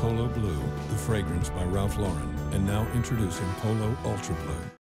Polo Blue, the fragrance by Ralph Lauren, and now introducing Polo Ultra Blue.